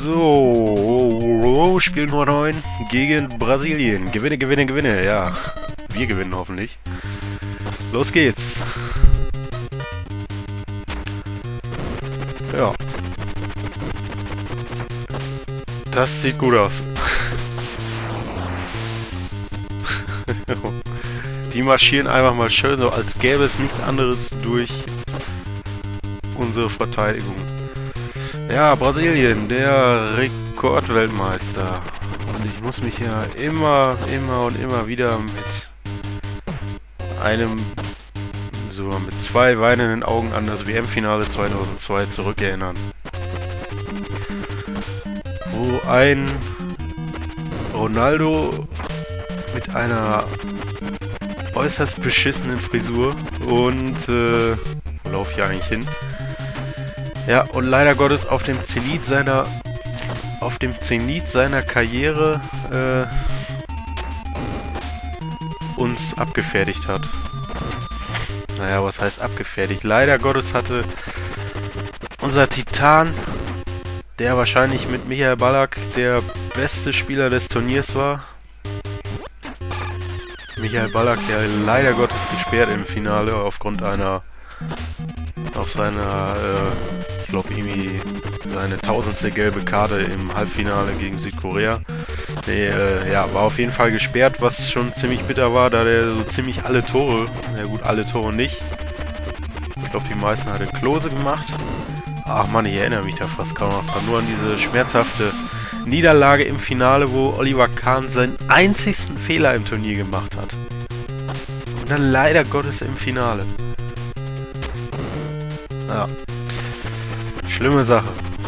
So, Spiel Nummer 9 gegen Brasilien. Gewinne, gewinne, gewinne. Ja, wir gewinnen hoffentlich. Los geht's. Ja. Das sieht gut aus. Die marschieren einfach mal schön, so als gäbe es nichts anderes durch unsere Verteidigung. Ja, Brasilien, der Rekordweltmeister. Und ich muss mich ja immer wieder mit mit zwei weinenden Augen an das WM-Finale 2002 zurückerinnern. Wo ein Ronaldo mit einer äußerst beschissenen Frisur und wo laufe ich eigentlich hin? Ja, und leider Gottes auf dem Zenit seiner Karriere uns abgefertigt hat. Naja, was heißt abgefertigt? Leider Gottes hatte unser Titan, der wahrscheinlich mit Michael Ballack der beste Spieler des Turniers war. Michael Ballack, der leider Gottes gesperrt im Finale aufgrund ich glaube irgendwie seine 1000. gelbe Karte im Halbfinale gegen Südkorea. Nee, ja, war auf jeden Fall gesperrt, was schon ziemlich bitter war, da der so ziemlich alle Tore, ja gut, alle Tore nicht. Ich glaube, die meisten hatte Klose gemacht. Ach man, ich erinnere mich da fast kaum noch dran. Nur an diese schmerzhafte Niederlage im Finale, wo Oliver Kahn seinen einzigsten Fehler im Turnier gemacht hat. Und dann leider Gottes im Finale. Ja. Schlimme Sache.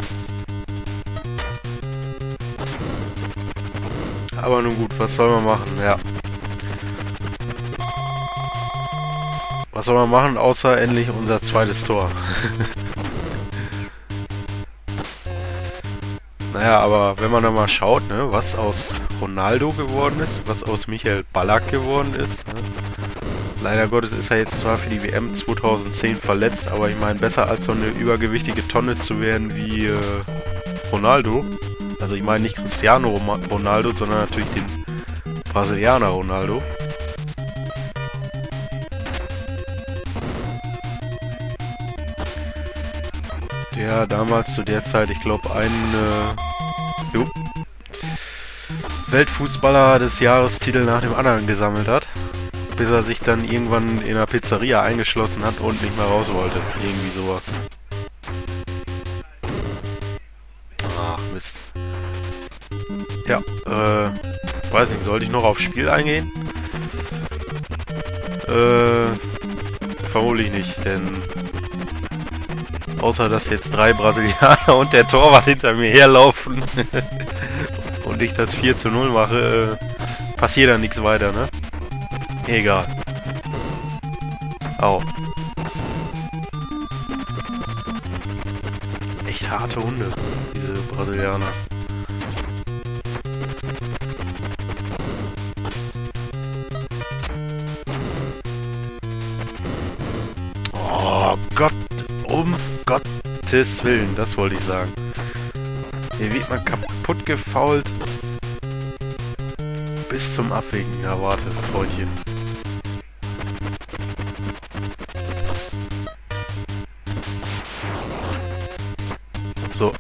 Aber nun gut, was soll man machen? Ja. Was soll man machen, außer endlich unser zweites Tor? Naja, aber wenn man da mal schaut, ne, was aus Ronaldo geworden ist, was aus Michael Ballack geworden ist, ne? Leider Gottes ist er jetzt zwar für die WM 2010 verletzt, aber ich meine, besser als so eine übergewichtige Tonne zu werden wie Ronaldo. Also ich meine nicht Cristiano Ronaldo, sondern natürlich den Brasilianer Ronaldo. Der damals zu der Zeit, ich glaube, Weltfußballer des Jahrestitel nach dem anderen gesammelt hat. Bis er sich dann irgendwann in einer Pizzeria eingeschlossen hat und nicht mehr raus wollte. Irgendwie sowas. Ach, Mist. Ja, weiß nicht, sollte ich noch aufs Spiel eingehen? Vermutlich nicht, denn außer dass jetzt 3 Brasilianer und der Torwart hinter mir herlaufen und ich das 4:0 mache, passiert dann nichts weiter, ne? Egal. Au. Echt harte Hunde, diese Brasilianer. Oh Gott, um Gottes Willen, das wollte ich sagen. Hier wird man kaputt gefoult. Bis zum Abwägen. Ja, warte, Freundchen. So.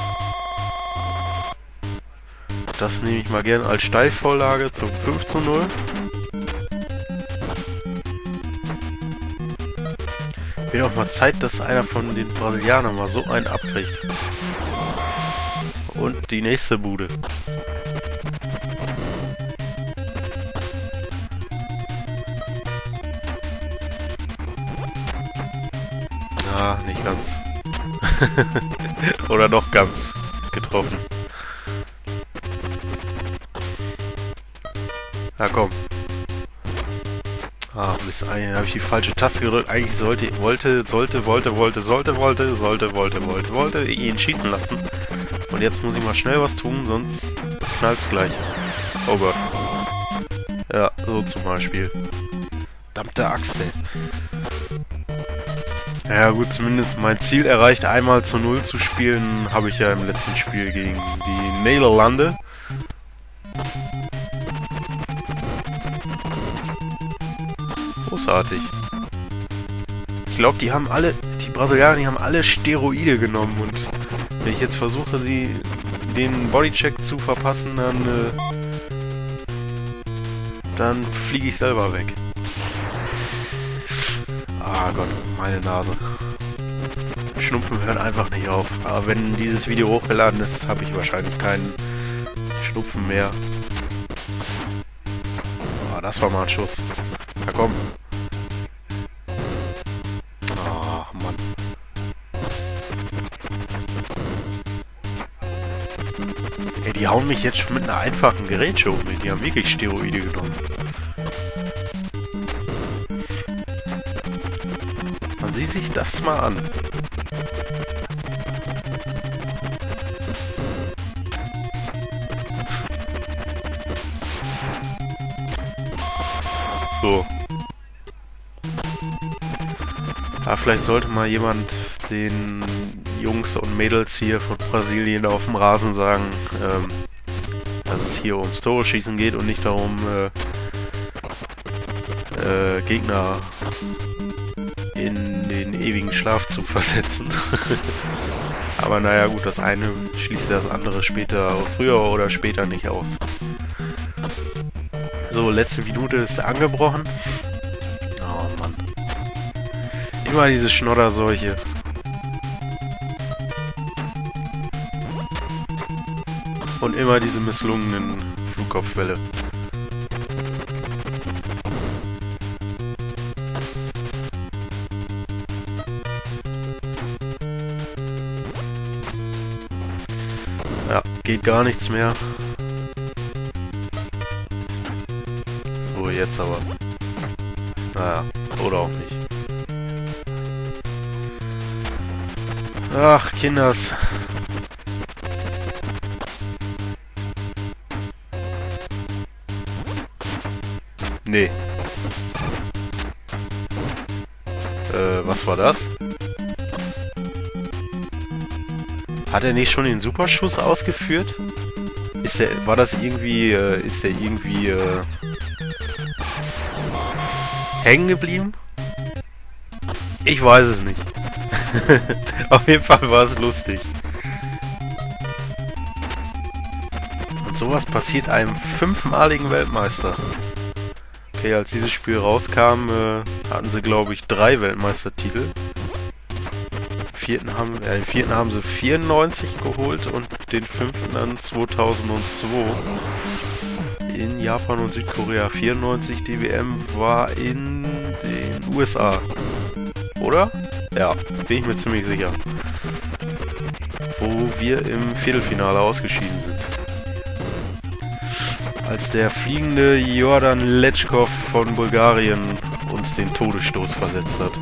Das nehme ich mal gerne als Steilvorlage zum 5:0. Wird auch mal Zeit, dass einer von den Brasilianern mal so einen abkriegt. Und die nächste Bude. Ah, nicht ganz. Oder doch ganz getroffen. Na komm. Ah, Mist, habe ich die falsche Taste gedrückt. Eigentlich wollte ich ihn schießen lassen. Und jetzt muss ich mal schnell was tun, sonst knallt's gleich. Oh Gott. Ja, so zum Beispiel. Verdammte Axt, ey. Ja gut, zumindest mein Ziel erreicht, einmal zu 0 zu spielen, habe ich ja im letzten Spiel gegen die Niederlande. Großartig. Ich glaube, die Brasilianer, die haben alle Steroide genommen und wenn ich jetzt versuche, den Bodycheck zu verpassen, dann fliege ich selber weg. Ah Gott, meine Nase. Schnupfen hört einfach nicht auf. Aber wenn dieses Video hochgeladen ist, habe ich wahrscheinlich keinen Schnupfen mehr. Ah, das war mal ein Schuss. Na komm. Ach, Mann. Ey, die hauen mich jetzt schon mit einer einfachen Gerätsche um. Die haben wirklich Steroide genommen. Man sieht sich das mal an. So. Ja, vielleicht sollte mal jemand den Jungs und Mädels hier von Brasilien auf dem Rasen sagen, dass es hier ums Tore-Schießen geht und nicht darum, Gegner in den ewigen Schlaf zu versetzen. Aber naja gut, das eine schließt das andere früher oder später nicht aus. So, letzte Minute ist angebrochen. Oh Mann. Immer diese Schnodderseuche. Und immer diese misslungenen Flugkopfbälle. Ja, geht gar nichts mehr. So, jetzt aber. Naja, oder auch nicht. Ach, Kinders. Nee. Was war das? Hat er nicht schon den Superschuss ausgeführt? Ist der irgendwie hängen geblieben? Ich weiß es nicht. Auf jeden Fall war es lustig. Und sowas passiert einem 5-maligen Weltmeister. Okay, als dieses Spiel rauskam, hatten sie, glaube ich, 3 Weltmeistertitel. Den vierten haben sie 94 geholt und den 5. dann 2002 in Japan und Südkorea. 94, die WM war in den USA. Oder? Ja, bin ich mir ziemlich sicher. Wo wir im Viertelfinale ausgeschieden sind. Als der fliegende Jordan Lechkov von Bulgarien uns den Todesstoß versetzt hat.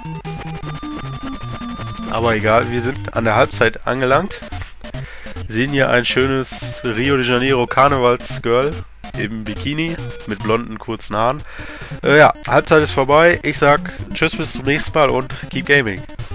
Aber egal, wir sind an der Halbzeit angelangt. Sehen hier ein schönes Rio de Janeiro Karnevals-Girl im Bikini mit blonden, kurzen Haaren. Ja, Halbzeit ist vorbei. Ich sag tschüss, bis zum nächsten Mal und keep gaming.